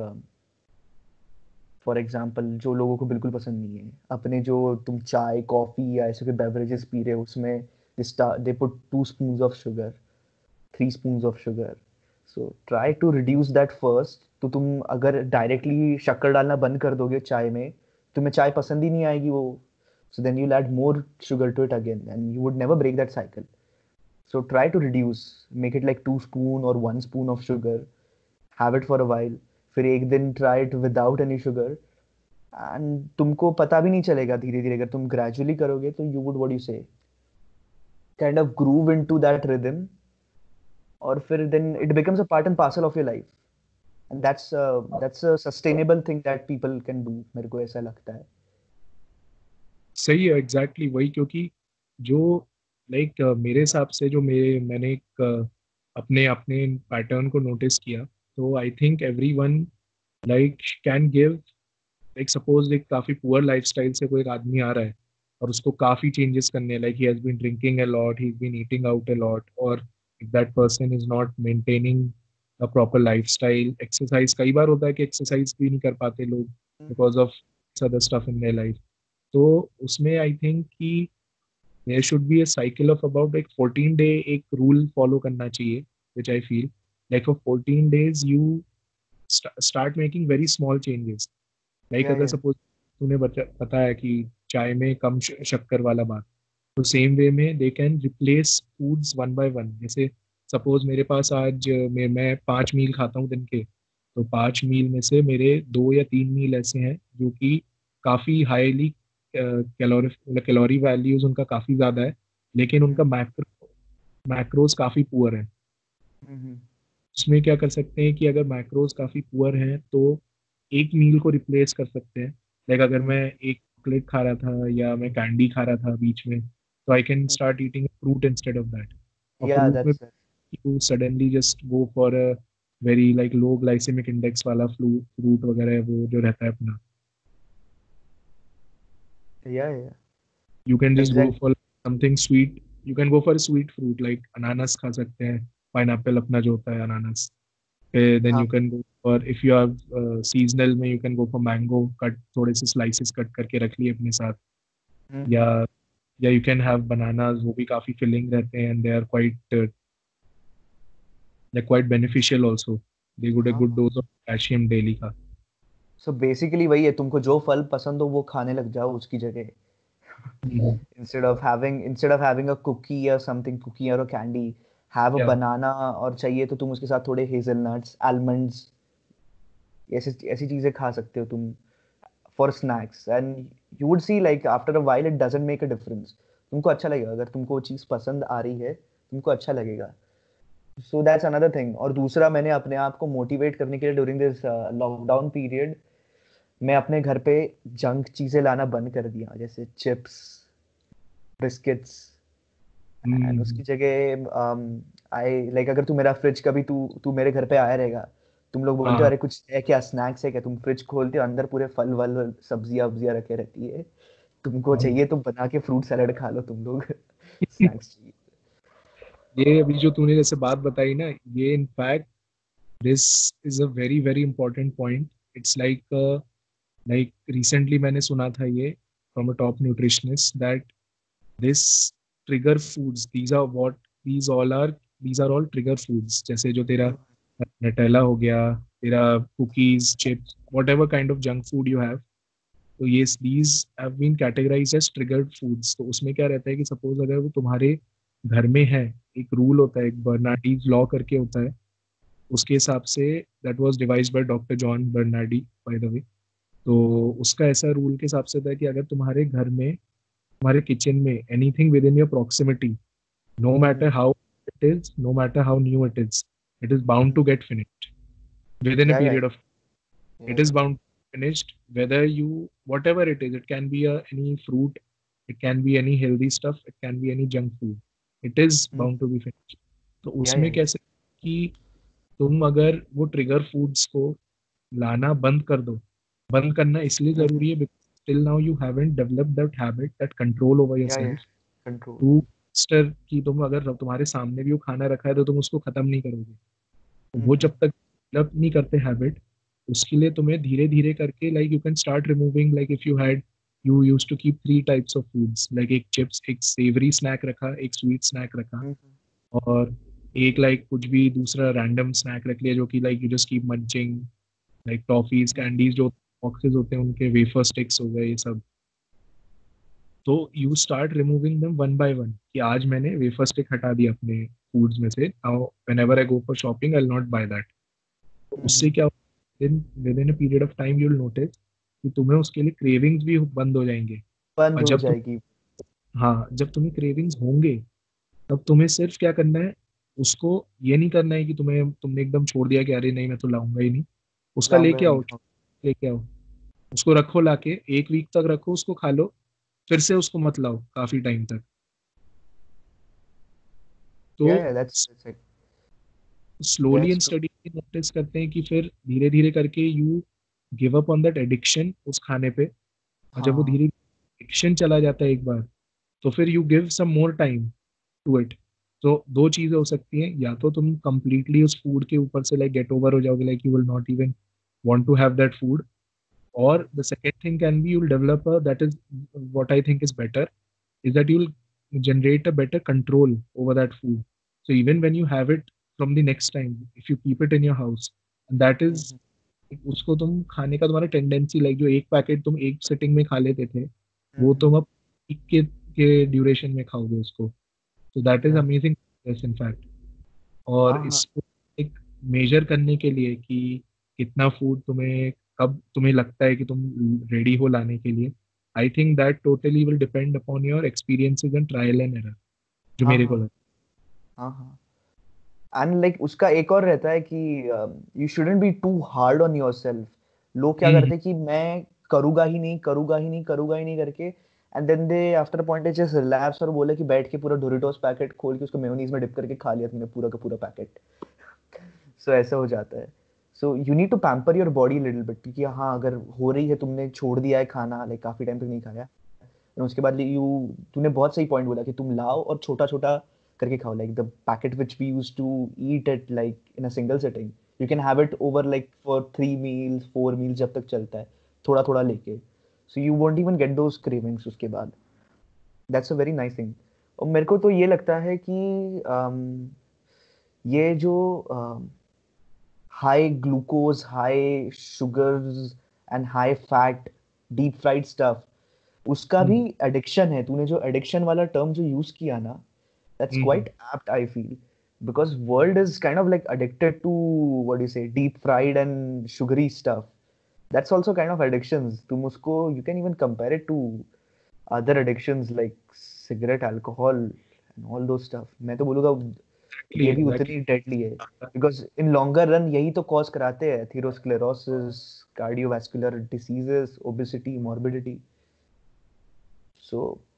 S2: for example जो लोगों को बिल्कुल पसंद नहीं है, अपने जो तुम चाय कॉफी या ऐसे कोई बेवरेजेस पी रहे हो उसमें they put 2 spoons of sugar, 3 spoons of sugar. So try to reduce that first. तो तुम अगर डायरेक्टली शक्कर डालना बंद कर दोगे चाय में, तुम्हें चाय पसंद ही नहीं आएगी वो. So then you'll add more sugar to it again, and you would never break that cycle. So try to reduce, make it like 2 spoon or 1 spoon of sugar. Have it for a while. फिर एक दिन try it without any sugar, and तुमको पता भी नहीं चलेगा. धीरे धीरे अगर तुम gradually करोगे तो you would, what do you say, kind of groove into that rhythm, और फिर then it becomes a part and parcel of your life, and that's a sustainable thing that people can do. मेरे को ऐसा लगता है.
S1: सही है, exactly वही, क्योंकि जो मेरे हिसाब से जो मैंने एक अपने अपने पैटर्न को नोटिस किया, तो I think everyone can give, suppose एक काफी पुअर लाइफस्टाइल से कोई एक आदमी आ रहा है और उसको काफी चेंजेस करने हैं, he has been drinking a lot, he has been eating out a lot, और if that person is not maintaining a proper lifestyle, exercise, कई बार होता है कि एक्सरसाइज भी नहीं कर पाते लोग because of other stuff in their life, तो उसमें आई थिंक कि there should be a cycle of about एक 14 डे एक रूल फॉलो करना चाहिए, which I feel for 14 days you start making very small changes.
S2: Yeah,
S1: अगर
S2: yeah.
S1: Suppose तूने बताया कि चाय में कम शक्कर वाला बात, तो सेम वे में they can replace foods one by one. जैसे सपोज मेरे पास आज मैं 5 मील खाता हूँ दिन के, तो 5 मील में से मेरे 2 या 3 मील ऐसे हैं जो कि काफ़ी हाईली कैलोरी वैल्यूज उनका काफ़ी ज़्यादा है, लेकिन उनका मैक्रोज काफ़ी पुअर है.
S2: Mm-hmm.
S1: उसमें क्या कर सकते हैं कि अगर मैक्रोज काफ़ी पुअर हैं तो एक मील को रिप्लेस कर सकते हैं. अगर मैं एक चॉकलेट खा रहा था या मैं कैंडी खा रहा था बीच में, तो I can start eating fruit instead of that. और
S2: Yeah,
S1: फ्रूट में
S2: that's it.
S1: You suddenly just go for a very low glycemic index वाला फ्रूट वगैरह है वो जो रहता है अपना,
S2: Yeah, yeah.
S1: You can just go
S2: Exactly.
S1: For something sweet. You can go for sweet fruit अनानास खा सकते हैं, पाइनएप्पल अपना जो होता है अनानास. Then
S2: हाँ.
S1: you can go for, if you have seasonal में you can go for mango, cut थोड़े से slices कट करके रख लिए अपने साथ. या
S2: Mm-hmm.
S1: या you can have bananas, वो भी काफी filling रहते हैं, and they are quite beneficial also. They got a
S2: हाँ.
S1: good dose of potassium daily का.
S2: So basically वही है, तुमको जो फल पसंद हो वो खाने लग जाओ उसकी जगह.
S1: हम्म.
S2: Instead of having a cookie or something, cookie or a candy, have a
S1: Yeah.
S2: banana, और चाहिए तो तुम उसके साथ थोड़े hazelnuts, almonds, ऐसी ऐसी चीजें खा सकते हो तुम for snacks, and you would see like after a while it doesn't make a difference. तुमको अच्छा लगेगा, अगर तुमको वो चीज पसंद आ रही है तुमको अच्छा लगेगा. So that's another thing. और दूसरा, मैंने अपने आप को मोटिवेट करने के लिए ड्यूरिंग दिस लॉकडाउन पीरियड मैं अपने घर पे जंक चीजें लाना बंद कर दिया, जैसे चिप्स, बिस्किट्स, एंड
S1: हम्म.
S2: उसकी जगह आई लाइक अगर तू मेरा फ्रिज कभी तू तू मेरे घर पे आया रहेगा, तुम लोग बोलते हो
S1: हाँ.
S2: अरे कुछ है क्या, स्नैक्स है क्या, तुम फ्रिज खोलते हो अंदर पूरे फल वल सब्जियां वब्जियां रखे रहती है, तुमको
S1: हाँ.
S2: चाहिए तो बना के फ्रूट सैलेड खा लो तुम लोग. स्नैक्स चाहिए.
S1: ये अभी जो तूने जैसे बात बताई ना, ये in fact this is a very very important point. It's recently मैंने सुना था ये from a top nutritionist that this trigger foods, these are all trigger foods. जैसे जो तेरा नटेला हो गया, तेरा cookies, chips, whatever kind of junk food you have, तो ये these have been categorized as triggered foods. तो उसमें क्या रहता है कि सपोज अगर वो तुम्हारे घर में है, एक रूल होता है, एक बर्नार्डीज लॉ करके होता है, उसके हिसाब से, that was devised by doctor John Bernardi by the way. तो उसका ऐसा रूल के हिसाब से था कि अगर तुम्हारे घर में, तुम्हारे किचन में, anything within your proximity, no matter how it is, no matter how new it is bound to get finished within a
S2: या
S1: period of,
S2: या
S1: it is bound to be finished, whether you, whatever it is, it can be any fruit, it can be any healthy stuff, it can be any junk food, it is bound to be finished. तो
S2: या
S1: उसमें कैसे कि तुम अगर वो trigger foods को लाना बंद कर दो, बंद करना इसलिए जरूरी है because till now you haven't developed that habit, that control over
S2: या
S1: योरसेल्फ।
S2: कंट्रोल।
S1: टू स्टर की तुम अगर तुम्हारे सामने भी वो खाना रखा है तो तुम उसको खत्म नहीं करोगे। तो वो जब तक डेवलप नहीं करते हैबिट, उसके लिए तुम्हें धीरे धीरे करके like you can start removing, like if you had, you use to keep three types of foods, like एक चिप्स, एक सेवरी स्नैक रखा, एक स्वीट स्नैक रखा, और एक लाइक कुछ भी दूसरा रैंडम स्नैक रख लिया जो कि like you just keep munching, like toffees candies जो बॉक्सेस होते हैं उनके, वेफर स्टिक्स हो गए ये सब। तो you start removing them one by one, कि आज मैंने वेफर स्टिक हटा दिया अपने फूड्स में से, now whenever I go for shopping I will not buy that. तो उससे क्या, within a period of time you will notice कि तुम्हें उसके लिए क्रेविंग्स भी बंद हो जाएंगे।
S2: बंद
S1: और
S2: हो
S1: जब तुम,
S2: जाएगी।
S1: हाँ, जब तुम्हें क्रेविंग्स होंगे तब तुम्हें सिर्फ क्या करना है, उसको ये नहीं करना है कि तुमने एकदम छोड़ दिया कि अरे नहीं मैं तो लाऊंगा ही नहीं, उसका
S2: लाऊंगा
S1: लेके
S2: नहीं,
S1: आओ,
S2: हाँ।
S1: लेके आओ, उसको रखो, लाके एक वीक तक रखो, उसको खा लो, फिर से उसको मत लाओ काफी टाइम तक। तो
S2: yeah that's it.
S1: Slowly and
S2: that's true.
S1: Study notice करते हैं कि फिर धीरे धीरे करके you give up on that addiction उस खाने पे। और जब वो
S2: हाँ
S1: धीरे एडिक्शन चला जाता है एक बार, तो फिर you give some more time to it. तो दो चीजें हो सकती हैं, या तो तुम कंप्लीटली उस फूड के ऊपर से लाइक गेट ओवर हो जाओगे, like you will not even want to have that food, or the second thing can be you'll develop a, that is what I think is better, is that you'll generate a better control over that food. So even when you have it from the next time, if you keep it in your house, and that is, उसको तुम खाने का तुम्हारा tendency, like जो एक packet तुम एक sitting में खा लेते थे, वो तुम अब एक के ड्यूरेशन में खाओगे उसको। तो that is
S2: yeah
S1: amazing in fact. और
S2: हाँ हाँ।
S1: इसको एक मेजर करने के लिए कि कितना फूड तुम्हें, कब तुम्हें लगता है कि तुम रेडी हो लाने के लिए, I think that totally will depend upon your experiences and trial and error, जो
S2: हाँ
S1: मेरे को
S2: हाँ।
S1: लगता
S2: हाँ हाँ। एंड लाइक उसका एक और रहता है कि you shouldn't be too hard on yourself. लोग क्या
S1: है।
S2: करते हैं कि मैं करूंगा ही नहीं, करूंगा ही नहीं, करूंगा ही नहीं करके, and then they after a point they just relapse और बोले कि बैठ के पूरा डोरिटोस पैकेट खोल के उसको मेयोनीज में डिप करके खा लिया तुमने पूरा का पूरा पैकेट। सो ऐसा हो जाता है। So you need to pamper your body little bit, क्योंकि हाँ अगर हो रही है, तुमने छोड़ दिया है खाना, लाइक काफी टाइम तक नहीं खाया, और उसके बाद यू, तूने बहुत सही पॉइंट बोला कि तुम लाओ और छोटा छोटा करके खाओ, like the packet which we use to eat it like in a single sitting, you can have it over like for 3 meals 4 meals जब तक चलता है, थोड़ा थोड़ा लेके। So you won't even get those cravings उसके बाद। That's a very nice thing. और मेरे को तो ये लगता है कि ये जो high glucose, high sugars and high fat deep fried stuff, उसका भी
S1: हम्म,
S2: एडिक्शन है। तूने जो एडिक्शन वाला टर्म जो यूज किया ना, that's
S1: hmm,
S2: quite apt I feel, because world is kind of like addicted to, what do you say, deep fried and sugary stuff. That's also kind of addictions. तुम उसको, you can even compare it to other addictions like cigarette, alcohol and all those stuff. मैं तो बोलूँगा ये भी
S1: exactly.
S2: उतनी deadly है, because in longer run यही तो cause कराते हैं atherosclerosis, cardiovascular diseases, obesity, morbidity. So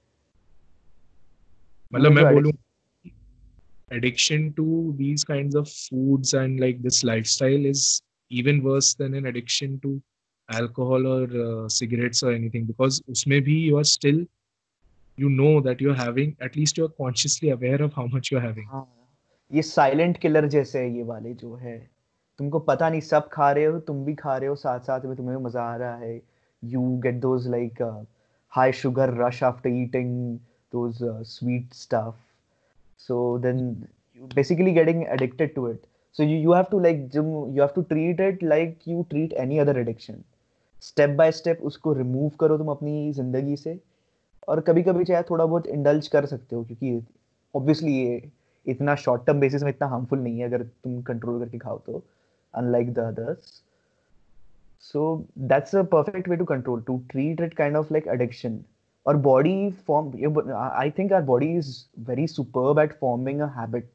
S1: मतलब
S2: तूने जो
S1: मैं बोलूँ,
S2: addiction,
S1: addiction to these kinds of foods and like this lifestyle is even worse than an addiction to alcohol or cigarettes or anything, because उसमें भी you are still, you know that you're having, at least you're consciously aware of how much you're having.
S2: हाँ, ये silent killer जैसे है ये वाले जो है, तुमको पता नहीं, सब खा रहे हो, तुम भी खा रहे हो साथ साथ में, तुम्हें भी मजा आ रहा है, you get those like high sugar rush after eating those sweet stuff, so then you basically getting addicted to it. So you have to like you have to treat it like you treat any other addiction, step by step उसको remove करो तुम अपनी जिंदगी से। और कभी कभी चाहे थोड़ा बहुत इंडल्ज कर सकते हो, क्योंकि ऑब्वियसली ये इतना शॉर्ट टर्म बेसिस में इतना हार्मफुल नहीं है अगर तुम कंट्रोल करके खाओ तो, unlike the others. So that's a perfect way to control, to treat it kind of like addiction. और body form, I think our body is very superb at forming a habit.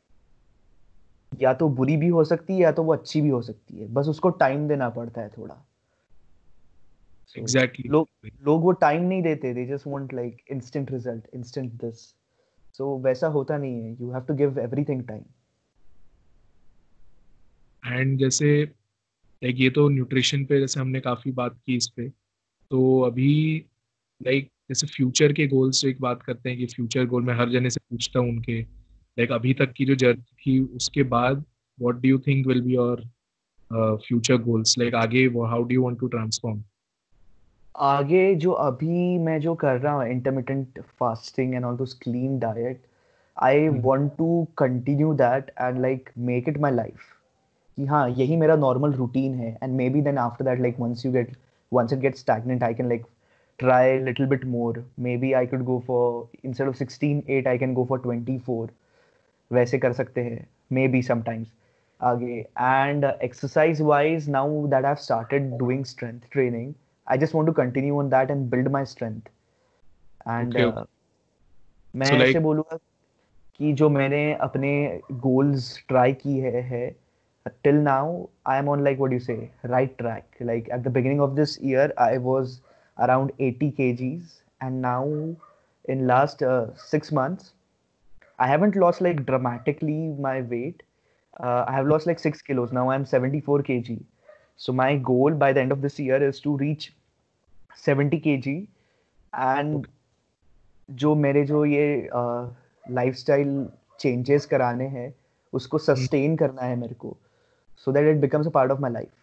S2: या तो बुरी भी हो सकती है या तो वो अच्छी भी हो सकती है, बस उसको टाइम देना पड़ता है थोड़ा। सो
S1: Exactly.
S2: लोग लोग वो टाइम नहीं देते, they just want like instant result, instant this. So वैसा होता नहीं है, you have to give everything time.
S1: And जैसे लाइक ये तो न्यूट्रिशन पे जैसे हमने काफी बात की इस पे, तो अभी लाइक जैसे फ्यूचर के गोल्स से एक बात करते हैं कि फ्यूचर गोल मैं हर जने से पूछता हूँ उनके, लाइक अभी तक की जो जर्नी थी उसके बाद what do you think will be your future goals, like आगे how do you want to transform?
S2: आगे जो अभी मैं जो कर रहा हूँ intermittent fasting and all those clean diet, I want to continue that and like make it my life, कि हाँ यही मेरा नॉर्मल रूटीन है, and maybe then after that like once it gets stagnant I can like try a little bit more, maybe I could go for instead of 16/8 I can go for 24, वैसे कर सकते हैं maybe sometimes आगे। And exercise wise now that I have started doing strength training, I just want to continue on that and build my strength. And
S1: okay,
S2: मैं
S1: सो
S2: ऐसे
S1: like
S2: बोलूँगा कि जो मैंने अपने गोल्स ट्राई की है till now I am on like what do you say right track, like at the beginning of this year I was around 80 kgs, and now in last 6 months I haven't lost like dramatically my weight. I have lost like 6 kilos. Now I'm 74 kg. So my goal by the end of this year is to reach 70 kg, and जो मेरे जो ये lifestyle changes कराने हैं उसको sustain करना है मेरे को, so that it becomes a part of my life.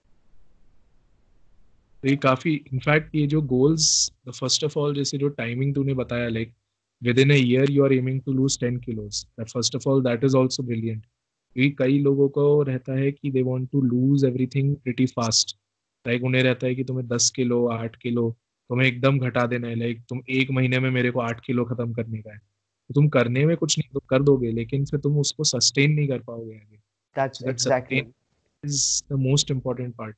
S1: ये काफी इनफैक्ट ये जो गोल्स, फर्स्ट ऑफ ऑल जैसे जो टाइमिंग तूने बताया like within a year you are aiming to lose 10 kilos, that first of all that is also brilliant. क्योंकि कई लोगों को रहता है कि they want to lose everything pretty fast, like उन्हें रहता है कि तुम्हें 10 किलो 8 किलो तुम्हें एकदम घटा देना है, लाइक तुम एक महीने में मेरे को 8 किलो खत्म करने का है, तो तुम करने में कुछ नहीं तो कर दोगे लेकिन फिर तुम उसको सस्टेन नहीं कर पाओगे आगे।
S2: That's
S1: so that sustain
S2: exactly,
S1: is the most important part.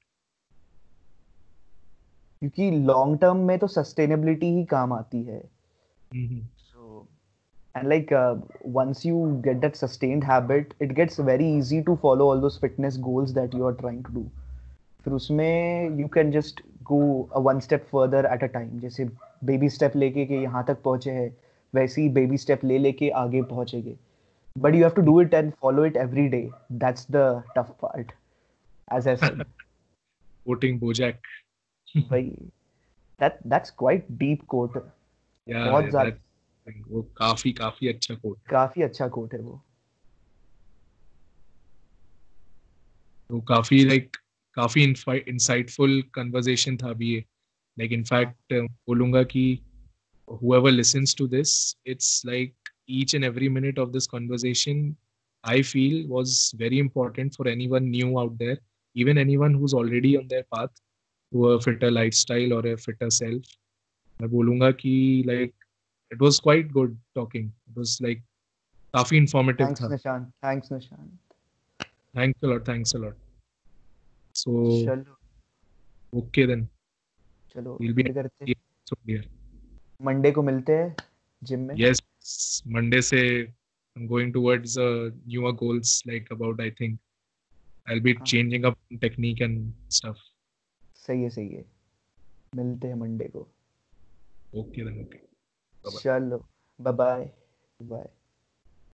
S2: क्योंकि लॉन्ग टर्म में तो सस्टेनेबिलिटी ही काम आती है।
S1: हम्म।
S2: So, and like once you get that sustained habit, it gets very easy to follow all those fitness goals that you are trying to do. फिर उसमें you can just go a one step further at a time, जैसे baby step लेके कि यहाँ तक पहुँचे हैं, वैसे ही baby step ले लेके आगे पहुँचेंगे। But you have to do it and follow it every day. That's the tough part, as I said.
S1: Quoting BoJack.
S2: भाई, that's quite deep quote.
S1: या
S2: बहुत
S1: दैट,
S2: ज़्यादा,
S1: वो काफी काफी अच्छा कोट है।
S2: काफी अच्छा quote है वो।
S1: तो काफी लाइक काफी इंसाइटफुल कन्वर्सेशन था अभी ये, लाइक
S2: हाँ,
S1: इनफैक्ट बोलूंगा कि whoever listens to this, it's like each and every minute of this conversation I feel was very important for anyone new out there, even anyone who's already on their path to a fitter lifestyle or a fitter self। मैं बोलूंगा कि like it was quite good talking, it was like काफी informative
S2: thanks
S1: था।
S2: Nishan, thanks Nishan.
S1: Thanks a lot, thanks a lot. So
S2: चलो,
S1: okay then,
S2: चलो
S1: we'll be
S2: end करते,
S1: so dear।
S2: Monday को मिलते हैं जिम में।
S1: Yes, Monday से I'm going towards newer goals, like about I think I'll be
S2: हाँ हाँ,
S1: changing up technique and stuff।
S2: सही है सही है, मिलते हैं मंडे को।
S1: Okay then, okay, bye bye।
S2: चलो, बाय बाय, बाय।